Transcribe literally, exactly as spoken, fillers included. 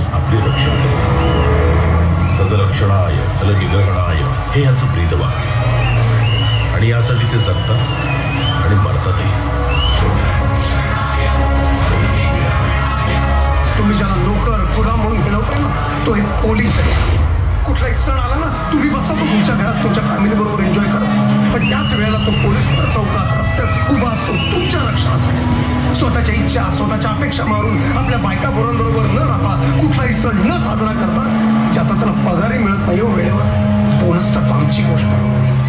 आपली रक्षण करेल. सदरक्षणाय फलनिग्रहणाय हे याचं ब्रीदवाक्य आणि यासाठी ते जगतात आणि मरतातही. तुम्ही ज्याला नोकर गुलाम म्हणून मिळवताय ना तो एक पोलीस आहे. कुठलाही सण आला ना तुम्ही बसा तो तुमच्या घरात तुमच्या फॅमिली बरोबर एन्जॉय करा, पण त्याच वेळेला तो पोलीस चौकात रस्त्यात उभा असतो तुमच्या रक्षणासाठी. स्वतःच्या इच्छा स्वतःच्या अपेक्षा मारून आपल्या बायका पोरांबरोबर न राहता कुठलाही सण न साजरा करता ज्याचा त्याला पगारही मिळत नाही हो वेळेवर. बोनस तर आमची गोष्ट आहे.